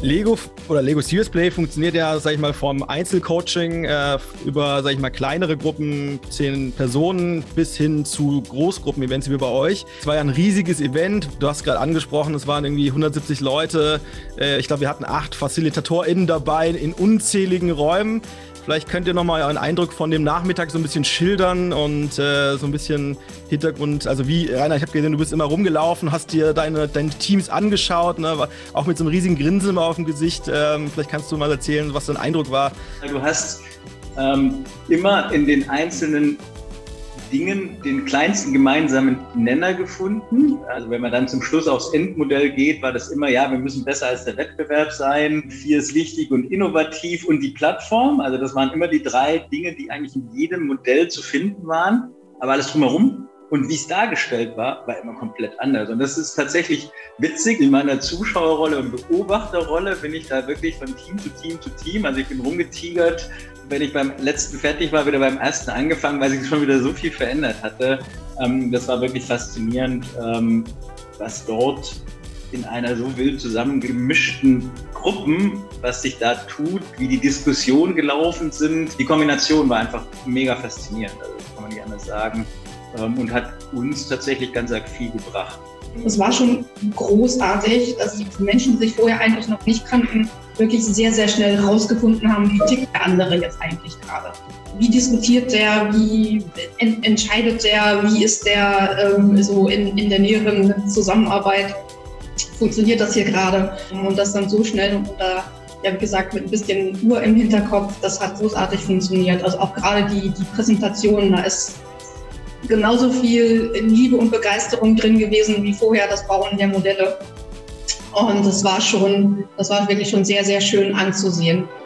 Lego oder Lego Serious Play funktioniert ja, sag ich mal, vom Einzelcoaching über, sag ich mal, kleinere Gruppen, 10 Personen bis hin zu Großgruppen-Events wie bei euch. Es war ja ein riesiges Event. Du hast gerade angesprochen, es waren irgendwie 170 Leute. Ich glaube, wir hatten 8 FacilitatorInnen dabei in unzähligen Räumen. Vielleicht könnt ihr nochmal einen Eindruck von dem Nachmittag so ein bisschen schildern und so ein bisschen Hintergrund. Also wie, Rainer, ich habe gesehen, du bist immer rumgelaufen, hast dir deine Teams angeschaut, ne? Auch mit so einem riesigen Grinsen auf dem Gesicht. Vielleicht kannst du mal erzählen, was dein Eindruck war. Du hast immer in den einzelnen Dingen den kleinsten gemeinsamen Nenner gefunden. Also wenn man dann zum Schluss aufs Endmodell geht, war das immer, ja, wir müssen besser als der Wettbewerb sein. 4 ist wichtig und innovativ und die Plattform. Also das waren immer die 3 Dinge, die eigentlich in jedem Modell zu finden waren. Aber alles drumherum und wie es dargestellt war, war immer komplett anders. Und das ist tatsächlich witzig. In meiner Zuschauerrolle und Beobachterrolle bin ich da wirklich von Team zu Team zu Team. Also ich bin rumgetigert. Wenn ich beim letzten fertig war, wieder beim ersten angefangen, weil sich schon wieder so viel verändert hatte. Das war wirklich faszinierend, was dort in einer so wild zusammengemischten Gruppen, was sich da tut, wie die Diskussionen gelaufen sind. Die Kombination war einfach mega faszinierend, also das kann man nicht anders sagen, und hat uns tatsächlich ganz arg viel gebracht. Es war schon großartig, dass die Menschen, die sich vorher eigentlich noch nicht kannten, wirklich sehr, sehr schnell rausgefunden haben, wie tickt der andere jetzt eigentlich gerade. Wie diskutiert der, wie entscheidet der, wie ist der so in der näheren Zusammenarbeit, funktioniert das hier gerade? Und das dann so schnell und unter, ja wie gesagt, mit ein bisschen Uhr im Hinterkopf, das hat großartig funktioniert. Also auch gerade die Präsentation, da ist genauso viel Liebe und Begeisterung drin gewesen wie vorher das Bauen der Modelle. Und das war wirklich schon sehr, sehr schön anzusehen.